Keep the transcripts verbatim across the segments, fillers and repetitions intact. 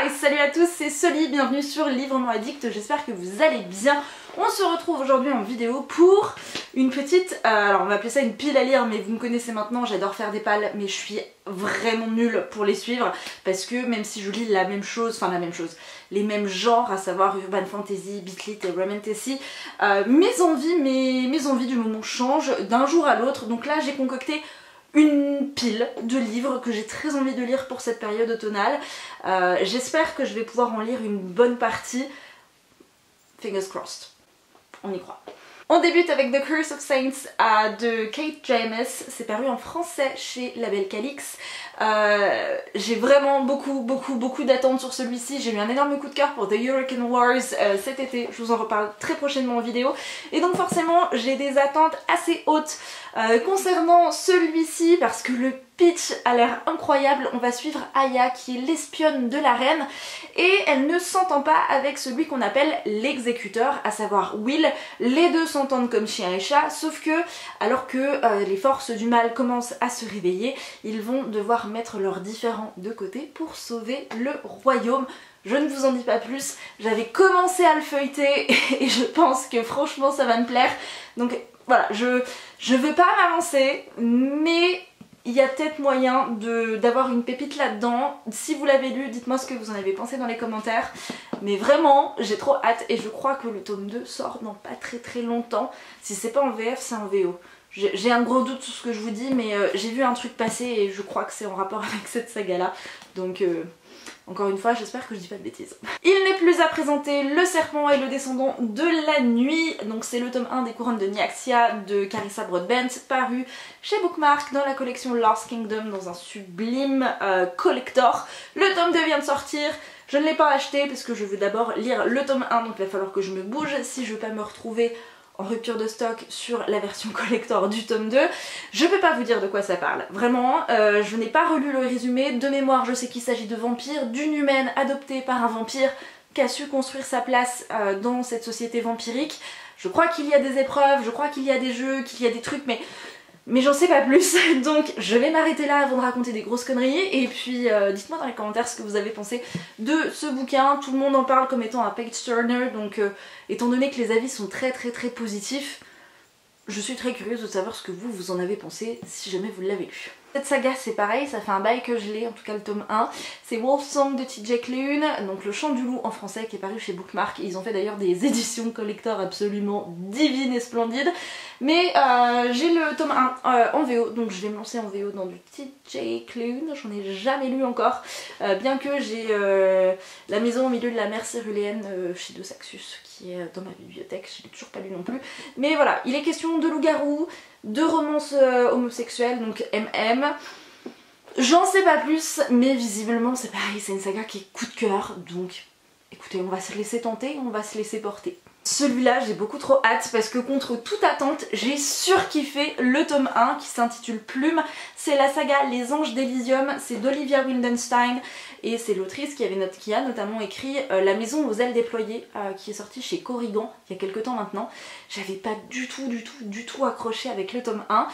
Hi, salut à tous, c'est Sully, bienvenue sur Librement Addict, j'espère que vous allez bien. On se retrouve aujourd'hui en vidéo pour une petite, euh, alors on va appeler ça une pile à lire, mais vous me connaissez maintenant, j'adore faire des pales, mais je suis vraiment nulle pour les suivre, parce que même si je lis la même chose, enfin la même chose, les mêmes genres, à savoir urban fantasy, beat lit et romantasy, euh, mes envies, mes, mes envies du moment changent d'un jour à l'autre, donc là j'ai concocté une pile de livres que j'ai très envie de lire pour cette période automnale. Euh, J'espère que je vais pouvoir en lire une bonne partie. Fingers crossed. On y croit. On débute avec The Curse of Saints euh, de Kate James. C'est paru en français chez Label Calix. Euh, j'ai vraiment beaucoup beaucoup beaucoup d'attentes sur celui-ci. J'ai eu un énorme coup de cœur pour The Hurricane Wars euh, cet été. Je vous en reparle très prochainement en vidéo. Et donc forcément j'ai des attentes assez hautes euh, concernant celui-ci parce que le pitch a l'air incroyable. On va suivre Aya qui est l'espionne de la reine et elle ne s'entend pas avec celui qu'on appelle l'exécuteur, à savoir Will. Les deux s'entendent comme chien et chat, sauf que alors que euh, les forces du mal commencent à se réveiller, ils vont devoir mettre leurs différends de côté pour sauver le royaume. Je ne vous en dis pas plus, j'avais commencé à le feuilleter et je pense que franchement ça va me plaire. Donc voilà, je je veux pas m'avancer, mais il y a peut-être moyen d'avoir une pépite là-dedans. Si vous l'avez lu, dites-moi ce que vous en avez pensé dans les commentaires. Mais vraiment, j'ai trop hâte et je crois que le tome deux sort dans pas très très longtemps. Si c'est pas en V F, c'est en V O. J'ai un gros doute sur ce que je vous dis, mais euh, j'ai vu un truc passer et je crois que c'est en rapport avec cette saga-là. Donc... Euh... Encore une fois, j'espère que je dis pas de bêtises. Il n'est plus à présenter, Le Serpent et le Descendant de la Nuit. Donc c'est le tome un des Couronnes de Nyaxia de Carissa Broadbent, paru chez Bookmark dans la collection Lost Kingdom dans un sublime euh, collector. Le tome deux vient de sortir. Je ne l'ai pas acheté parce que je veux d'abord lire le tome un, donc il va falloir que je me bouge si je veux pas me retrouver en rupture de stock sur la version collector du tome deux. Je peux pas vous dire de quoi ça parle, vraiment, euh, je n'ai pas relu le résumé. De mémoire, je sais qu'il s'agit de vampires, d'une humaine adoptée par un vampire qui a su construire sa place euh, dans cette société vampirique. Je crois qu'il y a des épreuves, je crois qu'il y a des jeux, qu'il y a des trucs, mais... Mais j'en sais pas plus, donc je vais m'arrêter là avant de raconter des grosses conneries. Et puis euh, dites-moi dans les commentaires ce que vous avez pensé de ce bouquin. Tout le monde en parle comme étant un page turner, donc euh, étant donné que les avis sont très très très positifs, je suis très curieuse de savoir ce que vous, vous en avez pensé si jamais vous l'avez lu. Cette saga c'est pareil, ça fait un bail que je l'ai, en tout cas le tome un. C'est Wolfsong de T J Klune, donc le chant du loup en français qui est paru chez Bookmark. Ils ont fait d'ailleurs des éditions collector absolument divines et splendides. Mais euh, j'ai le tome un euh, en V O, donc je vais me lancer en V O dans du T J Klune. J'en ai jamais lu encore, euh, bien que j'ai euh, La Maison au milieu de la mer céruléenne euh, chez De Saxus qui est dans ma bibliothèque, je l'ai toujours pas lu non plus. Mais voilà, il est question de loup-garou, de romance euh, homosexuelle, donc M M. J'en sais pas plus, mais visiblement c'est pareil, c'est une saga qui est coup de cœur, donc écoutez, on va se laisser tenter, on va se laisser porter. Celui-là, j'ai beaucoup trop hâte parce que contre toute attente, j'ai surkiffé le tome un qui s'intitule Plume. C'est la saga Les Anges d'Elysium, c'est d'Olivia Wildenstein et c'est l'autrice qui, avait qui a notamment écrit euh, La Maison aux ailes déployées euh, qui est sortie chez Corrigan il y a quelques temps maintenant. J'avais pas du tout, du tout, du tout accroché avec le tome un.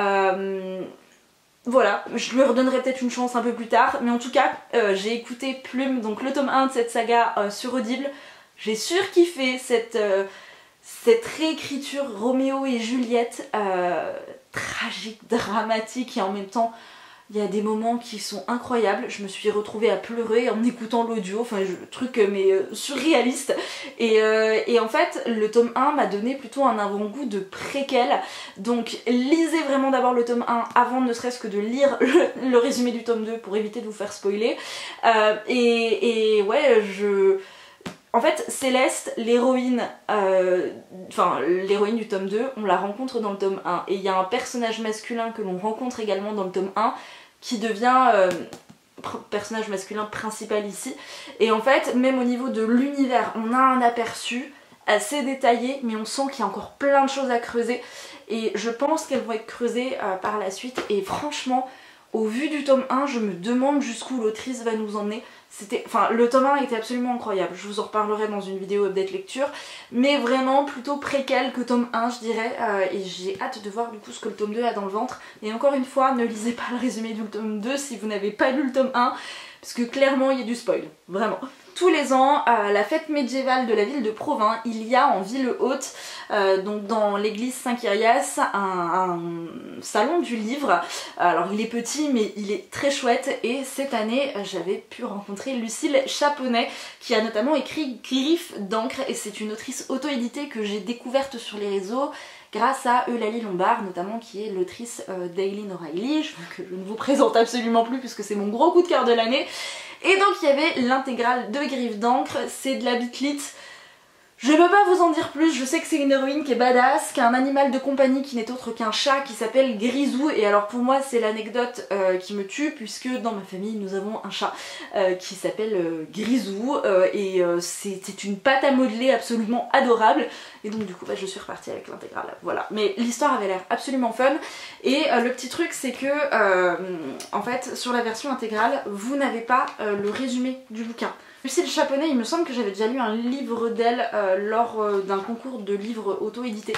Euh... Voilà, je lui redonnerai peut-être une chance un peu plus tard, mais en tout cas, euh, j'ai écouté Plume, donc le tome un de cette saga euh, sur Audible. J'ai surkiffé cette, euh, cette réécriture Roméo et Juliette, euh, tragique, dramatique et en même temps il y a des moments qui sont incroyables. Je me suis retrouvée à pleurer en écoutant l'audio, enfin je, truc mais euh, surréaliste. Et, euh, et en fait le tome un m'a donné plutôt un avant-goût de préquel. Donc lisez vraiment d'abord le tome un avant ne serait-ce que de lire le, le résumé du tome deux pour éviter de vous faire spoiler. Euh, et, et ouais, je... En fait, Céleste, l'héroïne, euh, enfin l'héroïne du tome deux, on la rencontre dans le tome un. Et il y a un personnage masculin que l'on rencontre également dans le tome un qui devient euh, personnage masculin principal ici. Et en fait, même au niveau de l'univers, on a un aperçu assez détaillé, mais on sent qu'il y a encore plein de choses à creuser. Et je pense qu'elles vont être creusées euh, par la suite. Et franchement, au vu du tome un, je me demande jusqu'où l'autrice va nous emmener. C'était, enfin, le tome un était absolument incroyable, je vous en reparlerai dans une vidéo update lecture, mais vraiment plutôt préquel que tome un je dirais, euh, et j'ai hâte de voir du coup ce que le tome deux a dans le ventre. Et encore une fois, ne lisez pas le résumé du tome deux si vous n'avez pas lu le tome un, parce que clairement il y a du spoil, vraiment. Tous les ans, à la fête médiévale de la ville de Provins, il y a en ville haute, euh, donc dans l'église Saint-Kyrias, un, un salon du livre. Alors il est petit mais il est très chouette, et cette année j'avais pu rencontrer Lucille Chaponnet qui a notamment écrit Griffes d'encre, et c'est une autrice auto-éditée que j'ai découverte sur les réseaux grâce à Eulalie Lombard notamment, qui est l'autrice euh, d'Aileen O'Reilly, que je ne vous présente absolument plus puisque c'est mon gros coup de cœur de l'année. Et donc il y avait l'intégrale de Griffes d'encre, c'est de la bitlit. Je peux pas vous en dire plus, je sais que c'est une héroïne qui est badass, qui a un animal de compagnie qui n'est autre qu'un chat qui s'appelle Grisou, et alors pour moi c'est l'anecdote euh, qui me tue, puisque dans ma famille nous avons un chat euh, qui s'appelle euh, Grisou, euh, et euh, c'est une pâte à modeler absolument adorable, et donc du coup bah, je suis repartie avec l'intégrale, voilà. Mais l'histoire avait l'air absolument fun, et euh, le petit truc c'est que euh, en fait sur la version intégrale vous n'avez pas euh, le résumé du bouquin. Lucille Chaponnet, il me semble que j'avais déjà lu un livre d'elle euh, lors euh, d'un concours de livres auto-édités.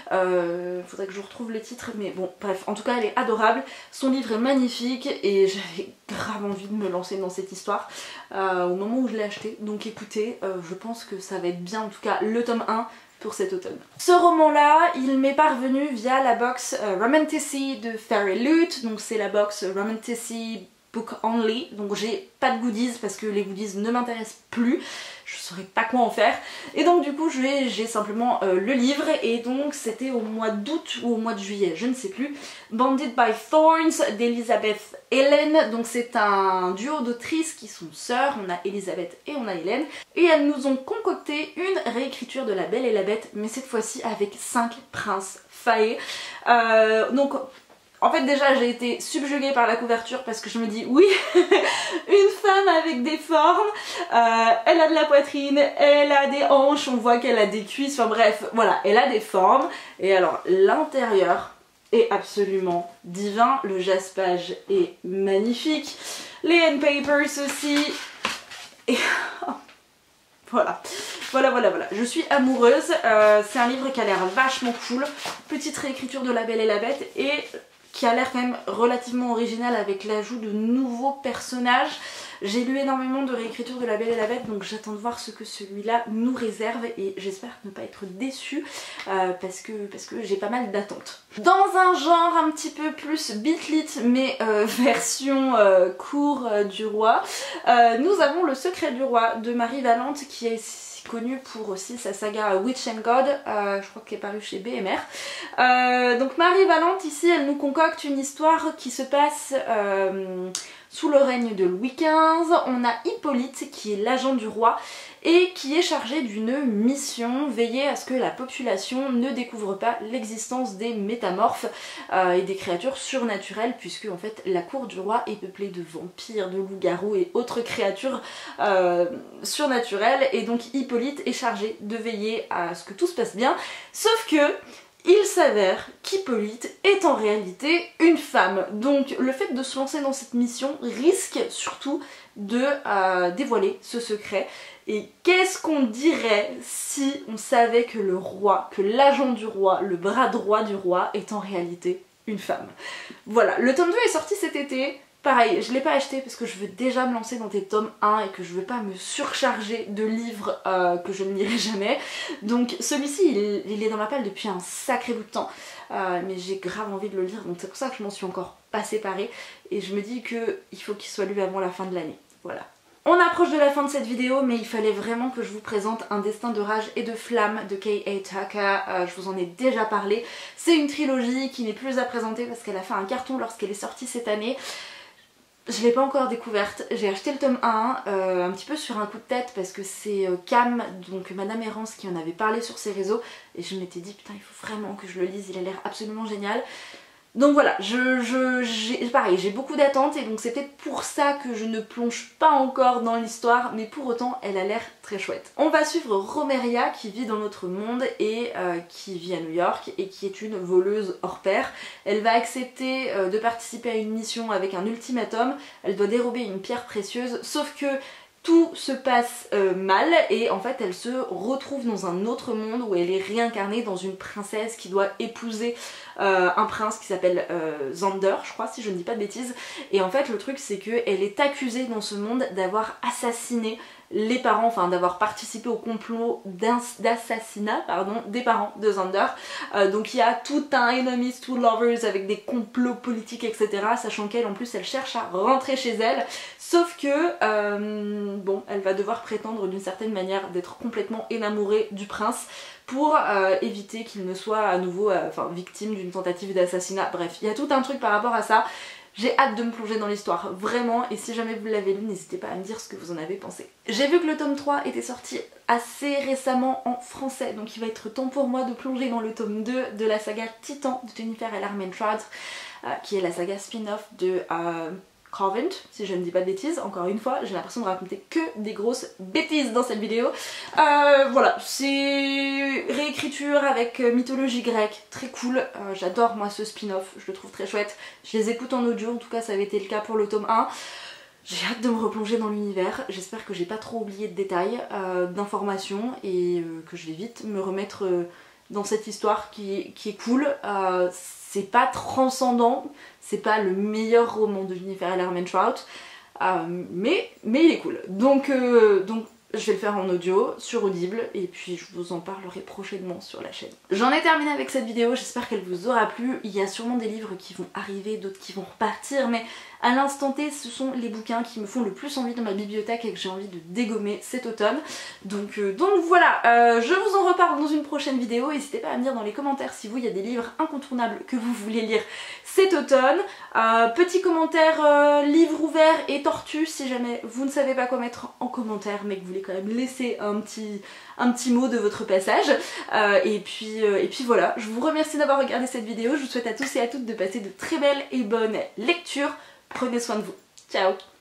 Euh, faudrait que je retrouve le titre, mais bon, bref, en tout cas elle est adorable, son livre est magnifique et j'avais grave envie de me lancer dans cette histoire euh, au moment où je l'ai acheté. Donc écoutez, euh, je pense que ça va être bien, en tout cas le tome un pour cet automne. Ce roman-là, il m'est parvenu via la box euh, Romantasy de Fairy Loot, donc c'est la box Romantasy Book Only, donc j'ai pas de goodies parce que les goodies ne m'intéressent plus, je saurais pas quoi en faire, et donc du coup j'ai simplement euh, le livre, et donc c'était au mois d'août ou au mois de juillet, je ne sais plus, Banded by Thorns d'Elizabeth Hélène, donc c'est un duo d'autrices qui sont sœurs, on a Elisabeth et on a Hélène, et elles nous ont concocté une réécriture de La Belle et la Bête, mais cette fois-ci avec cinq princes faillés, euh, donc en fait déjà j'ai été subjuguée par la couverture parce que je me dis oui, une femme avec des formes, euh, elle a de la poitrine, elle a des hanches, on voit qu'elle a des cuisses, enfin bref, voilà, elle a des formes. Et alors l'intérieur est absolument divin, le jaspage est magnifique, les end papers aussi, et voilà. Voilà, voilà, voilà. Je suis amoureuse, euh, c'est un livre qui a l'air vachement cool, petite réécriture de La Belle et la Bête, et qui a l'air quand même relativement original avec l'ajout de nouveaux personnages. J'ai lu énormément de réécritures de La Belle et la Bête, donc j'attends de voir ce que celui-là nous réserve, et j'espère ne pas être déçue euh, parce que, parce que j'ai pas mal d'attentes. Dans un genre un petit peu plus bitlit, mais euh, version euh, cour euh, du roi, euh, nous avons Le Secret du Roi de Marie Valente, qui est connue pour aussi sa saga Witch and God, euh, je crois qu'elle est parue chez B M R. Euh, donc Marie Valente ici elle nous concocte une histoire qui se passe euh, sous le règne de Louis quinze. On a Hippolyte qui est l'agent du roi et qui est chargé d'une mission, veiller à ce que la population ne découvre pas l'existence des métamorphes euh, et des créatures surnaturelles, puisque en fait la cour du roi est peuplée de vampires, de loups-garous et autres créatures euh, surnaturelles, et donc Hippolyte est chargé de veiller à ce que tout se passe bien, sauf que il s'avère qu'Hippolyte est en réalité une femme. Donc le fait de se lancer dans cette mission risque surtout de euh, dévoiler ce secret. Et qu'est-ce qu'on dirait si on savait que le roi, que l'agent du roi, le bras droit du roi est en réalité une femme. Voilà, le tome deux est sorti cet été. Pareil, je ne l'ai pas acheté parce que je veux déjà me lancer dans des tomes un et que je veux pas me surcharger de livres euh, que je ne lirai jamais. Donc celui-ci, il, il est dans ma palle depuis un sacré bout de temps. Euh, mais j'ai grave envie de le lire, donc c'est pour ça que je m'en suis encore pas séparée. Et je me dis qu'il faut qu'il soit lu avant la fin de l'année. Voilà. On approche de la fin de cette vidéo, mais il fallait vraiment que je vous présente Un destin de rage et de flamme de K A Tucker. Euh, je vous en ai déjà parlé. C'est une trilogie qui n'est plus à présenter parce qu'elle a fait un carton lorsqu'elle est sortie cette année. Je ne l'ai pas encore découverte, j'ai acheté le tome un euh, un petit peu sur un coup de tête parce que c'est euh, Cam, donc Madame Errance, qui en avait parlé sur ses réseaux, et je m'étais dit putain il faut vraiment que je le lise, il a l'air absolument génial. Donc voilà, je, je, j'ai, pareil, j'ai beaucoup d'attentes, et donc c'est peut-être pour ça que je ne plonge pas encore dans l'histoire, mais pour autant elle a l'air très chouette. On va suivre Romeria qui vit dans notre monde et euh, qui vit à New York et qui est une voleuse hors pair. Elle va accepter euh, de participer à une mission avec un ultimatum, elle doit dérober une pierre précieuse, sauf que tout se passe euh, mal et en fait elle se retrouve dans un autre monde où elle est réincarnée dans une princesse qui doit épouser euh, un prince qui s'appelle euh, Xander, je crois, si je ne dis pas de bêtises. Et en fait le truc c'est qu'elle est accusée dans ce monde d'avoir assassiné les parents, enfin d'avoir participé au complot d'assassinat pardon, des parents de Xander. Euh, donc il y a tout un enemies to lovers avec des complots politiques et cetera. Sachant qu'elle en plus elle cherche à rentrer chez elle. Sauf que euh, bon, elle va devoir prétendre d'une certaine manière d'être complètement énamourée du prince pour euh, éviter qu'il ne soit à nouveau euh, enfin, victime d'une tentative d'assassinat. Bref, il y a tout un truc par rapport à ça. J'ai hâte de me plonger dans l'histoire, vraiment, et si jamais vous l'avez lu, n'hésitez pas à me dire ce que vous en avez pensé. J'ai vu que le tome trois était sorti assez récemment en français, donc il va être temps pour moi de plonger dans le tome deux de la saga Titan de Jennifer L. Armentrout, euh, qui est la saga spin-off de euh, Covent, si je ne dis pas de bêtises. Encore une fois, j'ai l'impression de raconter que des grosses bêtises dans cette vidéo. Euh, voilà, c'est réécriture avec mythologie grecque, très cool. Euh, J'adore moi ce spin-off, je le trouve très chouette. Je les écoute en audio, en tout cas ça avait été le cas pour le tome un. J'ai hâte de me replonger dans l'univers, j'espère que j'ai pas trop oublié de détails, euh, d'informations et euh, que je vais vite me remettre euh, dans cette histoire qui est, qui est cool. Euh, c'est pas transcendant, c'est pas le meilleur roman de Jennifer L. Armentrout, euh, mais, mais il est cool. Donc, euh, donc je vais le faire en audio, sur Audible, et puis je vous en parlerai prochainement sur la chaîne. J'en ai terminé avec cette vidéo, j'espère qu'elle vous aura plu. Il y a sûrement des livres qui vont arriver, d'autres qui vont repartir, mais à l'instant T, ce sont les bouquins qui me font le plus envie dans ma bibliothèque et que j'ai envie de dégommer cet automne. Donc, euh, donc voilà, euh, je vous en reparle dans une prochaine vidéo. N'hésitez pas à me dire dans les commentaires si vous, il y a des livres incontournables que vous voulez lire cet automne. Euh, petit commentaire, euh, livre ouvert et tortue, si jamais vous ne savez pas quoi mettre en commentaire, mais que vous voulez quand même laisser un petit, un petit mot de votre passage. Euh, et, puis, euh, et puis voilà, je vous remercie d'avoir regardé cette vidéo. Je vous souhaite à tous et à toutes de passer de très belles et bonnes lectures. Prenez soin de vous. Ciao!